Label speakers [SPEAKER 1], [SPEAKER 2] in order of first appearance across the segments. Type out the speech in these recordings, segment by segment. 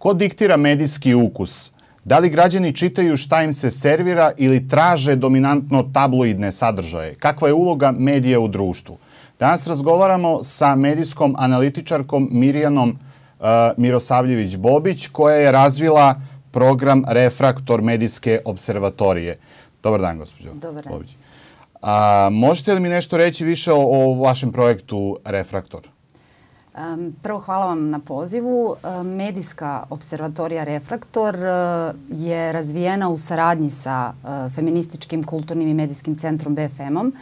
[SPEAKER 1] Ko diktira medijski ukus? Da li građani čitaju šta im se servira ili traže dominantno tabloidne sadržaje? Kakva je uloga medija u društvu? Danas razgovaramo sa medijskom analitičarkom Mirjanom Mirosavljević-Bobić, koja je razvila program Refraktor medijske observatorije. Dobar dan, gospođo Bobić. Možete li mi nešto reći više o vašem projektu Refraktor?
[SPEAKER 2] Prvo, hvala vam na pozivu. Medijska observatorija Refraktor je razvijena u saradnji sa Feminističkim kulturnim i medijskim centrom BFM-om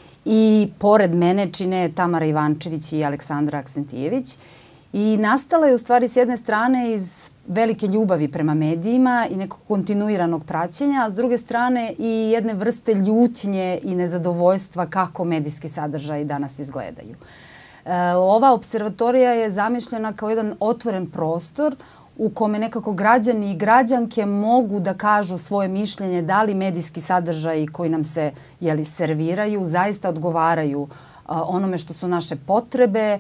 [SPEAKER 2] i pored mene čine Tamara Ivančević i Aleksandra Aksentijević. I nastala je u stvari s jedne strane iz velike ljubavi prema medijima i nekog kontinuiranog praćenja, a s druge strane i jedne vrste ljutnje i nezadovoljstva kako medijski sadržaji danas izgledaju. Ova observatorija je zamišljena kao jedan otvoren prostor u kome nekako građani i građanke mogu da kažu svoje mišljenje da li medijski sadržaji koji nam se serviraju zaista odgovaraju onome što su naše potrebe,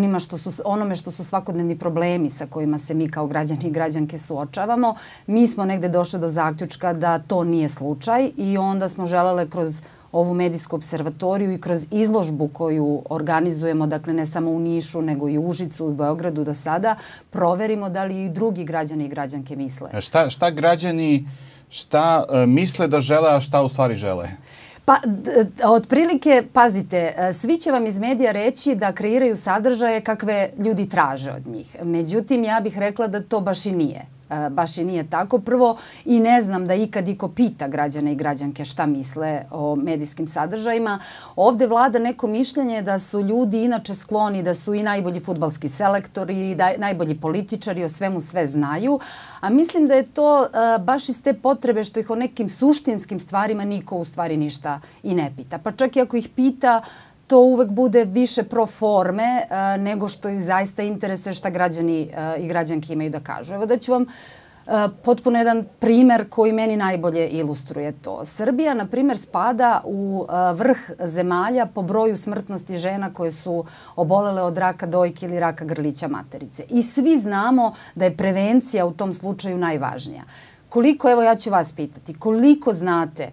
[SPEAKER 2] onome što su svakodnevni problemi sa kojima se mi kao građani i građanke suočavamo. Mi smo negde došli do zaključka da to nije slučaj i onda smo želele kroz ovu medijsku observatoriju i kroz izložbu koju organizujemo, dakle ne samo u Nišu, nego i u Užicu i u Beogradu do sada, proverimo da li i drugi građani i građanke misle.
[SPEAKER 1] Šta građani, šta misle da žele, a šta u stvari žele?
[SPEAKER 2] Pa, otprilike, pazite, svi će vam iz medija reći da kreiraju sadržaje kakve ljudi traže od njih. Međutim, ja bih rekla da to baš i nije. Baš i nije tako. Prvo, i ne znam da ikad iko pita građane i građanke šta misle o medijskim sadržajima. Ovde vlada neko mišljenje da su ljudi inače skloni, da su i najbolji fudbalski selektori, i najbolji političari, o svemu sve znaju. A mislim da je to baš iz te potrebe što ih o nekim suštinskim stvarima niko u stvari ništa i ne pita. Pa čak i ako ih pita, to uvek bude više pro forme nego što ih zaista interesuje šta građani i građanke imaju da kažu. Evo da ću vam potpuno jedan primer koji meni najbolje ilustruje to. Srbija, na primer, spada u vrh zemalja po broju smrtnosti žena koje su obolele od raka dojke ili raka grlića materice. I svi znamo da je prevencija u tom slučaju najvažnija. Koliko, evo ja ću vas pitati, koliko znate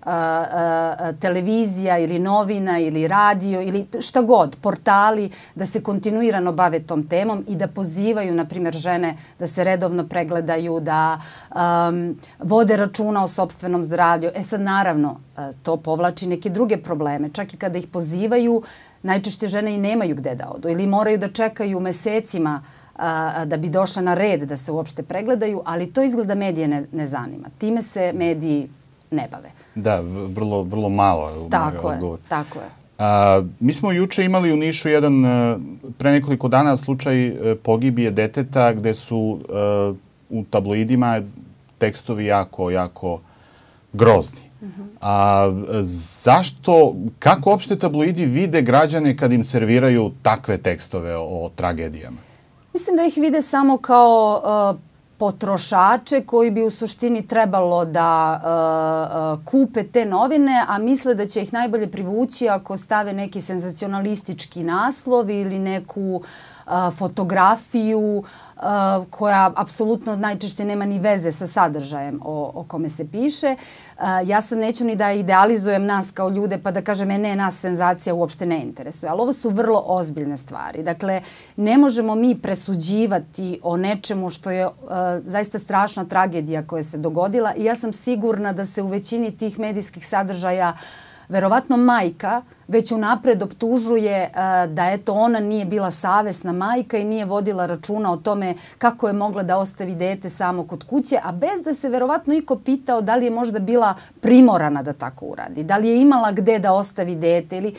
[SPEAKER 2] televizija ili novina ili radio ili šta god, portali da se kontinuirano bave tom temom i da pozivaju, na primjer, žene da se redovno pregledaju, da vode računa o sopstvenom zdravlju. Sad, naravno, to povlači neke druge probleme. Čak i kada ih pozivaju, najčešće žene i nemaju gde da odu ili moraju da čekaju mesecima da bi došle na red da se uopšte pregledaju, ali to izgleda medije ne zanima. Time se mediji ne bave.
[SPEAKER 1] Da, vrlo malo je odgovor.
[SPEAKER 2] Tako je.
[SPEAKER 1] Mi smo juče imali u Nišu jedan, pre nekoliko dana, slučaj pogibije deteta gde su u tabloidima tekstovi jako grozni. Zašto, kako uopšte tabloidi vide građane kad im serviraju takve tekstove o tragedijama?
[SPEAKER 2] Mislim da ih vide samo kao potrošače koji bi u suštini trebalo da kupe te novine, a misle da će ih najbolje privući ako stave neki senzacionalistički naslov ili neku fotografiju koja apsolutno najčešće nema ni veze sa sadržajem o kome se piše. Ja sad neću ni da idealizujem nas kao ljude pa da kažem ne, nas senzacija uopšte ne interesuje, ali ovo su vrlo ozbiljne stvari. Dakle, ne možemo mi presuđivati o nečemu što je zaista strašna tragedija koja se dogodila i ja sam sigurna da se u većini tih medijskih sadržaja verovatno majka već unapred optužuje da eto ona nije bila savesna majka i nije vodila računa o tome kako je mogla da ostavi dete samo kod kuće, a bez da se verovatno iko pitao da li je možda bila primorana da tako uradi, da li je imala gde da ostavi dete ili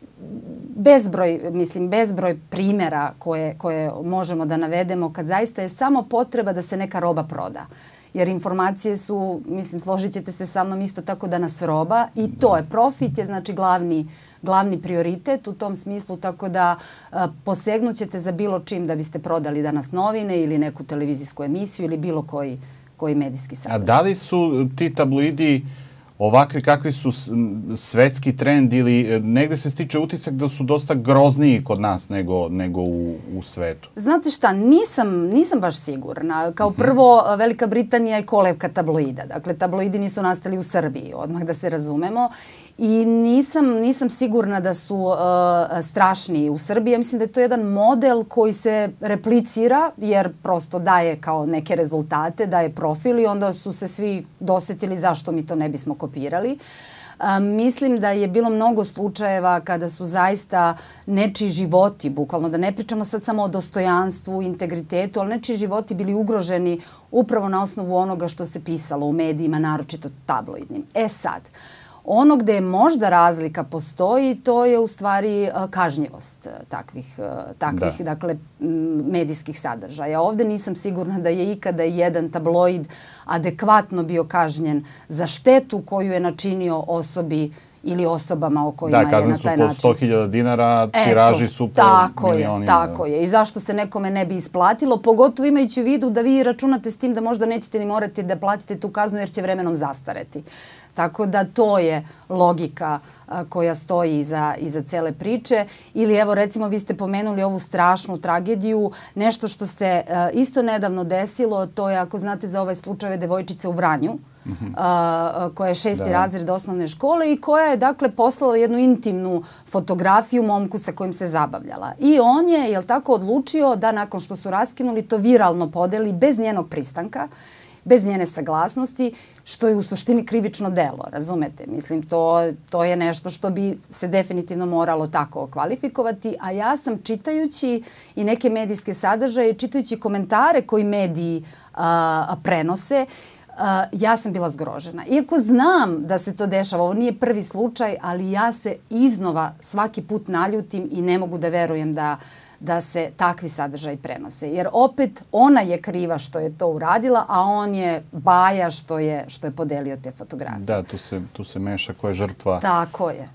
[SPEAKER 2] bezbroj primjera koje možemo da navedemo kad zaista je samo potreba da se neka roba proda. Jer informacije su, mislim, složit ćete se sa mnom isto tako da nas roba i to je profit, je znači glavni prioritet u tom smislu, tako da posegnut ćete za bilo čim da biste prodali danas novine ili neku televizijsku emisiju ili bilo koji medijski sadržaj.
[SPEAKER 1] A da li su ti tabloidi ovakvi kakvi su svetski trend ili negde se stiče utisak da su dosta grozniji kod nas nego u svetu?
[SPEAKER 2] Znate šta, nisam baš sigurna. Kao prvo, Velika Britanija je kolevka tabloida. Dakle, tabloidi nisu nastali u Srbiji, odmah da se razumemo. I nisam sigurna da su strašniji u Srbiji. Ja mislim da je to jedan model koji se replicira jer prosto daje kao neke rezultate, daje profil i onda su se svi dosetili zašto mi to ne bismo kopirali. Mislim da je bilo mnogo slučajeva kada su zaista nečiji životi, bukvalno da ne pričamo sad samo o dostojanstvu, integritetu, ali nečiji životi bili ugroženi upravo na osnovu onoga što se pisalo u medijima, naročito tabloidnim. Sad, ono gde možda razlika postoji, to je u stvari kažnjivost takvih dakle, medijskih sadržaja. Ovde nisam sigurna da je ikada jedan tabloid adekvatno bio kažnjen za štetu koju je načinio osobi ili osobama o kojima je na taj način.
[SPEAKER 1] Da, kazne su po 100.000 dinara, tiraži su po milionima.
[SPEAKER 2] Tako je. I zašto se nekome ne bi isplatilo, pogotovo imajući u vidu da vi računate s tim da možda nećete ni morati da platite tu kaznu jer će vremenom zastareti. Tako da to je logika koja stoji iza cele priče. Ili evo recimo vi ste pomenuli ovu strašnu tragediju, nešto što se isto nedavno desilo, to je ako znate za ovaj slučaj devojčice u Vranju, koja je 6. razred osnovne škole i koja je dakle poslala jednu intimnu fotografiju momku sa kojim se zabavljala. I on je, jel tako, odlučio da nakon što su raskinuli to viralno podeli bez njenog pristanka, bez njene saglasnosti, što je u suštini krivično delo, razumete? Mislim, to je nešto što bi se definitivno moralo tako kvalifikovati, a ja sam čitajući i neke medijske sadržaje, čitajući komentare koji mediji prenose, ja sam bila zgrožena. Iako znam da se to dešava, ovo nije prvi slučaj, ali ja se iznova svaki put naljutim i ne mogu da verujem da se takvi sadržaji prenose. Jer opet ona je kriva što je to uradila, a on je baja što je podelio te fotografije.
[SPEAKER 1] Da, tu se meša ko je žrtva.
[SPEAKER 2] Tako je.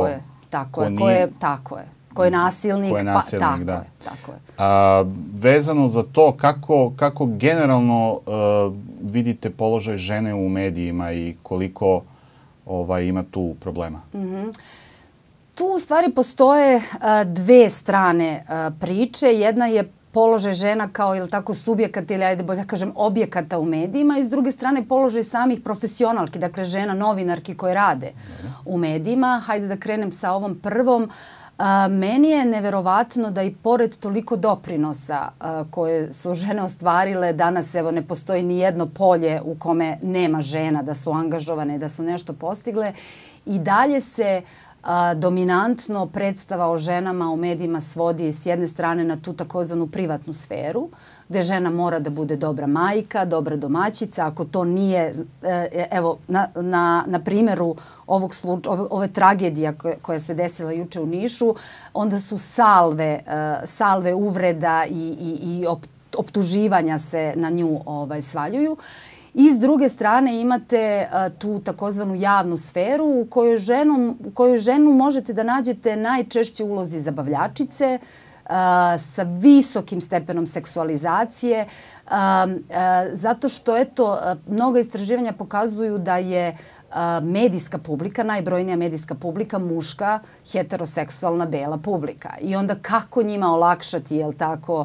[SPEAKER 2] Ko je nasilnik. Tako je.
[SPEAKER 1] Vezano za to, kako generalno vidite položaj žene u medijima i koliko ima tu problema?
[SPEAKER 2] Tu u stvari postoje dve strane priče. Jedna je položaj žena kao ili tako subjekata ili ajde bolje kažem objekata u medijima i s druge strane položaj samih profesionalki, dakle žena novinarki koje rade u medijima. Hajde da krenem sa ovom prvom. Meni je neverovatno da i pored toliko doprinosa koje su žene ostvarile, danas evo ne postoji ni jedno polje u kome nema žena da su angažovane, da su nešto postigle i dalje se dominantno predstava o ženama u medijima svodi s jedne strane na tu takozvanu privatnu sferu, gde žena mora da bude dobra majka, dobra domaćica. Ako to nije, evo, na primjeru ove tragedije koja se desila juče u Nišu, onda su salve uvreda i optuživanja se na nju svaljuju. I s druge strane imate tu takozvanu javnu sferu u kojoj ženu možete da nađete najčešće u ulozi zabavljačice, sa visokim stepenom seksualizacije, zato što mnoga istraživanja pokazuju da je medijska publika, najbrojnija medijska publika, muška, heteroseksualna, bela publika. I onda kako njima olakšati, jel tako,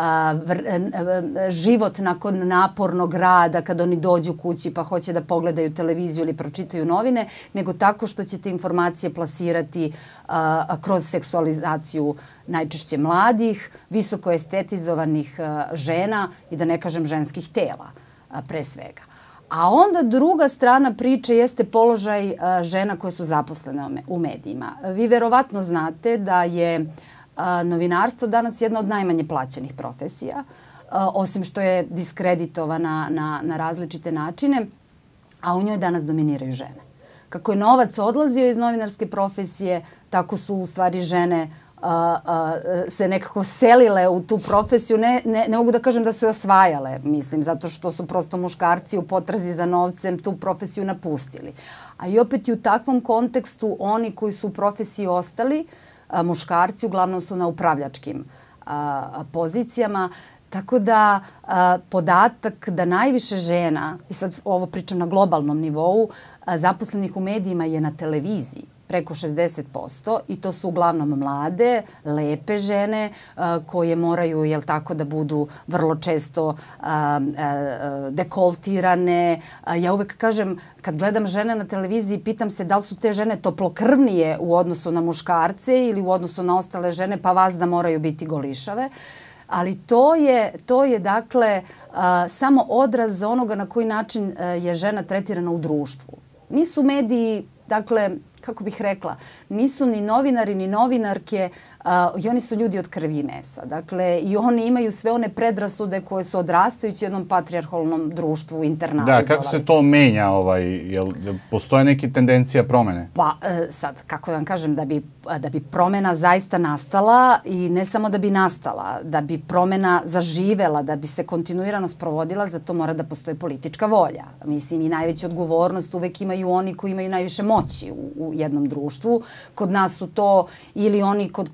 [SPEAKER 2] život nakon napornog rada kad oni dođu kući pa hoće da pogledaju televiziju ili pročitaju novine, nego tako što ćete informacije plasirati kroz seksualizaciju najčešće mladih, visoko estetizovanih žena i da ne kažem ženskih tela, pre svega. A onda druga strana priče jeste položaj žena koje su zaposlene u medijima. Vi verovatno znate da je novinarstvo danas jedna od najmanje plaćenih profesija, osim što je diskreditovana na različite načine, a u njoj danas dominiraju žene. Kako je novac odlazio iz novinarske profesije, tako su u stvari žene se nekako selile u tu profesiju. Ne mogu da kažem da su je osvajale, mislim, zato što su prosto muškarci u potrazi za novcem tu profesiju napustili. A i opet i u takvom kontekstu oni koji su u profesiji ostali, muškarci, uglavnom su na upravljačkim pozicijama. Tako da podatak da najviše žena, i sad ovo pričam na globalnom nivou, zaposlenih u medijima je na televiziji preko 60% i to su uglavnom mlade, lepe žene koje moraju, jel tako, da budu vrlo često dekoltirane. Ja uvek kažem, kad gledam žene na televiziji, pitam se da li su te žene toplokrvnije u odnosu na muškarce ili u odnosu na ostale žene, pa vas da moraju biti golišave. Ali to je dakle samo odraz onoga na koji način je žena tretirana u društvu. Nisu mediji, dakle, kako bih rekla, nisu ni novinari ni novinarke, i oni su ljudi od krvi i mesa. Dakle, i oni imaju sve one predrasude koje su odrastajući u jednom patrijarhalnom društvu internalizovali.
[SPEAKER 1] Da, kako se to menja? Jel postoje neke tendencija promene?
[SPEAKER 2] Pa sad, kako da vam kažem, da bi promena zaista nastala i ne samo da bi nastala, da bi promena zaživela, da bi se kontinuirano sprovodila, za to mora da postoji politička volja. Mislim, i najveću odgovornost uvek imaju oni koji imaju najviše moći u jednom društvu. Kod nas su to ili oni kod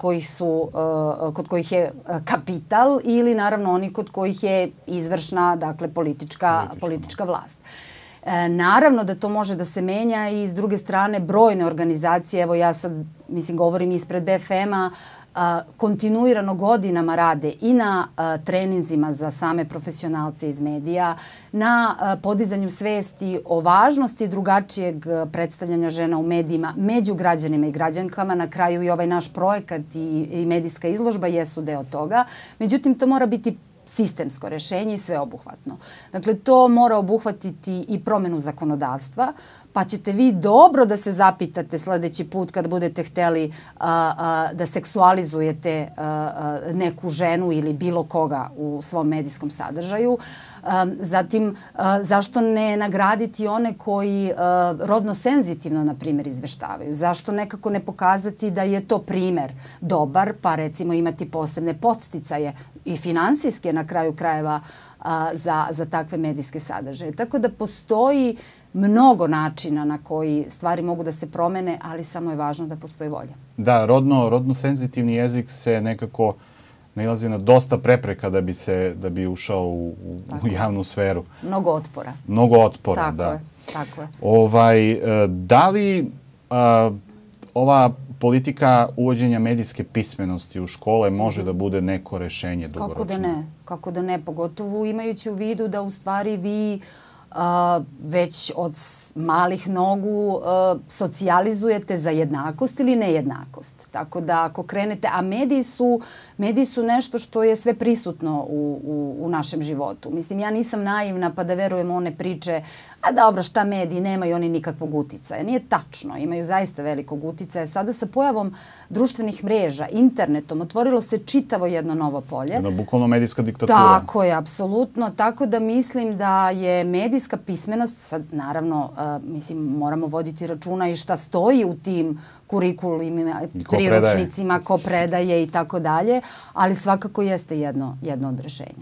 [SPEAKER 2] kojih je kapital ili naravno oni kod kojih je izvršna, dakle, politička vlast. Naravno da to može da se menja i s druge strane brojne organizacije, evo ja sad, mislim, govorim ispred BFM-a, kontinuirano godinama rade i na treninzima za same profesionalce iz medija, na podizanju svesti o važnosti drugačijeg predstavljanja žena u medijima među građanima i građankama. Na kraju i ovaj naš projekat i medijska izložba jesu deo toga. Međutim, to mora biti sistemsko rešenje i sveobuhvatno. Dakle, to mora obuhvatiti i promenu zakonodavstva, pa ćete vi dobro da se zapitate sledeći put kad budete hteli da seksualizujete neku ženu ili bilo koga u svom medijskom sadržaju. Zatim, zašto ne nagraditi one koji rodno senzitivno, na primjer, izveštavaju? Zašto nekako ne pokazati da je to primer dobar, pa recimo imati posebne podsticaje i finansijske na kraju krajeva za takve medijske sadržaje? Tako da postoji mnogo načina na koji stvari mogu da se promene, ali samo je važno da postoji volja.
[SPEAKER 1] Da, rodno senzitivni jezik se nekako nailazi na dosta prepreka da bi ušao u javnu sferu.
[SPEAKER 2] Mnogo otpora.
[SPEAKER 1] Mnogo otpora, da.
[SPEAKER 2] Tako je.
[SPEAKER 1] Da li ova politika uvođenja medijske pismenosti u škole može da bude neko rešenje dugoročno?
[SPEAKER 2] Kako da ne, pogotovo imajući u vidu da u stvari vi već od malih nogu socijalizujete za jednakost ili nejednakost. Tako da ako krenete, a mediji su nešto što je sve prisutno u našem životu. Mislim, ja nisam naivna pa da verujem one priče, a dobro, šta mediji, nemaju oni nikakvog uticaja. Nije tačno, imaju zaista velikog uticaja. Sada sa pojavom društvenih mreža, internetom, otvorilo se čitavo jedno novo polje.
[SPEAKER 1] Jedno bukvalno medijska diktatura.
[SPEAKER 2] Tako je, apsolutno. Tako da mislim da je medijska pismenost, sad naravno, mislim, moramo voditi računa i šta stoji u tim kurikulumima, priručnicima, ko predaje i tako dalje, ali svakako jeste jedno od rešenja.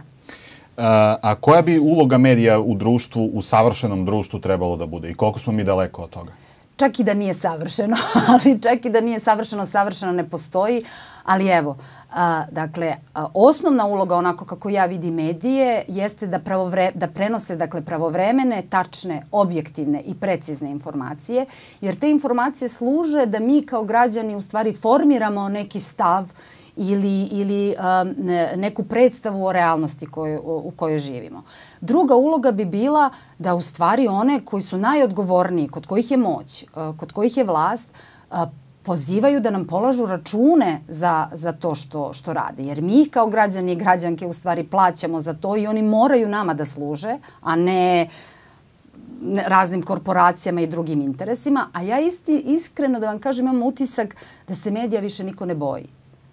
[SPEAKER 1] A koja bi uloga medija u društvu, u savršenom društvu trebalo da bude i koliko smo mi daleko od toga?
[SPEAKER 2] Čak i da nije savršeno, ali čak i da nije savršeno ne postoji, ali evo, dakle, osnovna uloga onako kako ja vidim medije jeste da prenose, dakle, pravovremene, tačne, objektivne i precizne informacije, jer te informacije služe da mi kao građani u stvari formiramo neki stav ili neku predstavu o realnosti u kojoj živimo. Druga uloga bi bila da u stvari one koji su najodgovorniji, kod kojih je moć, kod kojih je vlast, pozivaju da nam polažu račune za to što rade. Jer mi ih kao građani i građanke u stvari plaćamo za to i oni moraju nama da služe, a ne raznim korporacijama i drugim interesima. A ja iskreno da vam kažem, imam utisak da se medija više niko ne boji.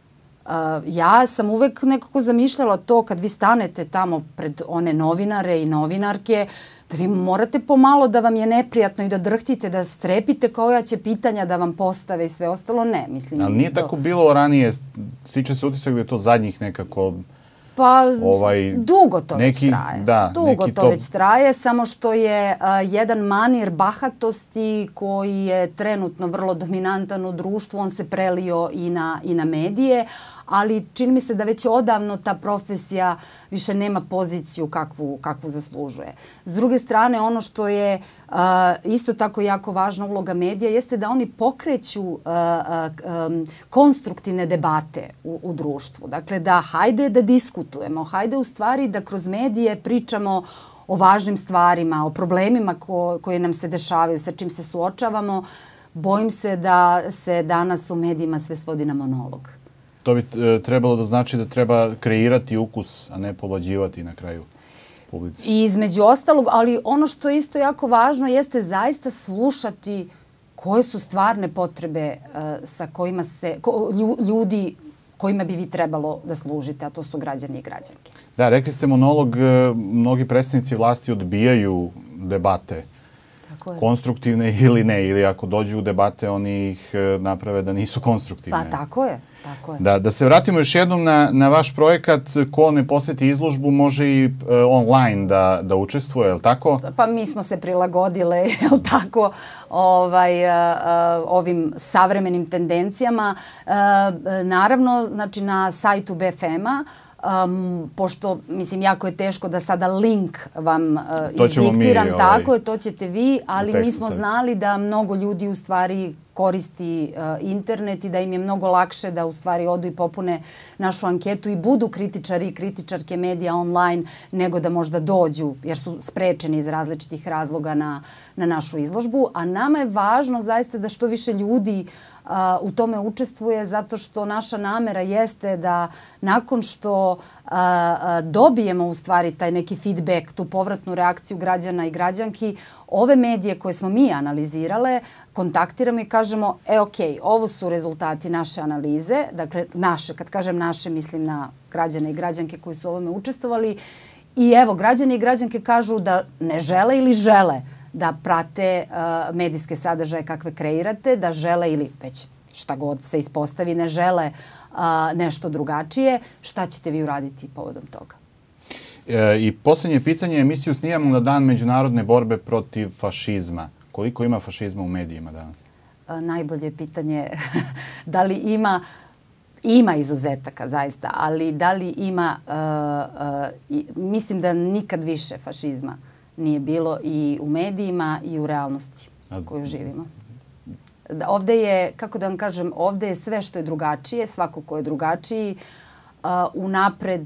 [SPEAKER 2] Ja sam uvek nekako zamišljala to kad vi stanete tamo pred one novinare i novinarke, da vi morate pomalo da vam je neprijatno i da drhtite, da strepite koja će pitanja da vam postave i sve ostalo. Ne, mislim.
[SPEAKER 1] Ali nije tako bilo ranije, stiče se utisak da je to zadnjih nekako...
[SPEAKER 2] Pa, dugo to već traje. Dugo to već traje, samo što je jedan manir bahatosti koji je trenutno vrlo dominantan u društvu, on se prelio i na medije, ali čini mi se da već odavno ta profesija više nema poziciju kakvu zaslužuje. S druge strane, ono što je isto tako jako važna uloga medija jeste da oni pokreću konstruktivne debate u društvu. Dakle, da hajde da diskutujemo, hajde u stvari da kroz medije pričamo o važnim stvarima, o problemima koje nam se dešavaju, sa čim se suočavamo. Bojim se da se danas u medijima sve svodi na monolog.
[SPEAKER 1] To bi trebalo da znači da treba kreirati ukus, a ne povlađivati na kraju publici.
[SPEAKER 2] I između ostalog, ali ono što je isto jako važno jeste zaista slušati koje su stvarne potrebe sa kojima se ljudi kojima bi vi trebalo da služite, a to su građani i građanke.
[SPEAKER 1] Da, rekli ste monolog, mnogi predstavnici vlasti odbijaju debate. Konstruktivne ili ne, ili ako dođu u debate, oni ih naprave da nisu konstruktivne.
[SPEAKER 2] Pa tako je.
[SPEAKER 1] Da se vratimo još jednom na vaš projekat, ko ne poseti izložbu može i online da učestvuje, je li tako?
[SPEAKER 2] Pa mi smo se prilagodile, je li tako, ovim savremenim tendencijama. Naravno, znači na sajtu BFM-a, pošto, mislim, jako je teško da sada link vam izdiktiram, tako je, to ćete vi, ali mi smo znali da mnogo ljudi u stvari koristi internet i da im je mnogo lakše da u stvari odu i popune našu anketu i budu kritičari i kritičarke medija online nego da možda dođu jer su sprečeni iz različitih razloga na našu izložbu. A nama je važno zaista da što više ljudi u tome učestvuje zato što naša namera jeste da nakon što dobijemo u stvari taj neki feedback, tu povratnu reakciju građana i građanki, ove medije koje smo mi analizirale, kontaktiramo i kažemo, okej, ovo su rezultati naše analize, dakle naše, kad kažem naše, mislim na građane i građanke koji su u ovome učestvovali i evo, građani i građanke kažu da ne žele ili žele da prate medijske sadržaje kakve kreirate, da žele ili već šta god se ispostavi, ne žele nešto drugačije. Šta ćete vi uraditi povodom toga?
[SPEAKER 1] I posljednje pitanje, emisiju snimamo na dan međunarodne borbe protiv fašizma. Koliko ima fašizma u medijima danas?
[SPEAKER 2] Najbolje pitanje da li ima izuzetaka zaista, ali da li ima, mislim da nikad više fašizma nije bilo i u medijima i u realnosti koju živimo. Ovde je, kako da vam kažem, ovde je sve što je drugačije, svako ko je drugačiji, unapred,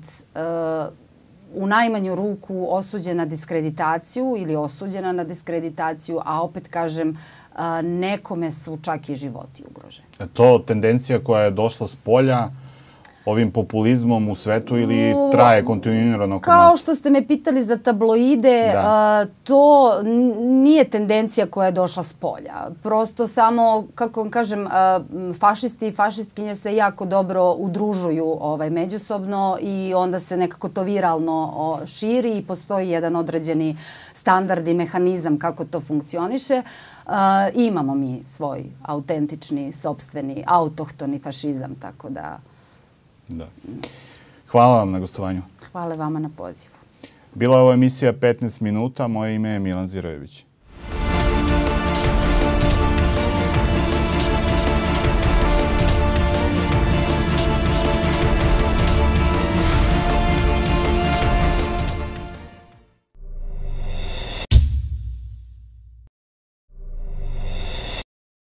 [SPEAKER 2] u najmanju ruku osuđen na diskreditaciju ili osuđena na diskreditaciju, a opet kažem, nekome su čak i životi ugroženi.
[SPEAKER 1] Je to tendencija koja je došla s polja ovim populizmom u svetu ili traje kontinuirano kod nas?
[SPEAKER 2] Kao što ste me pitali za tabloide, to nije tendencija koja je došla s polja. Prosto samo, kako vam kažem, fašisti i fašistkinje se jako dobro udružuju međusobno i onda se nekako to viralno širi i postoji jedan određeni standard i mehanizam kako to funkcioniše. Imamo mi svoj autentični, sopstveni, autohtoni fašizam, tako da...
[SPEAKER 1] Da. Hvala vam na gostovanju.
[SPEAKER 2] Hvala vama na pozivu.
[SPEAKER 1] Bila je ovo emisija 15 minuta. Moje ime je Milan Zirojević.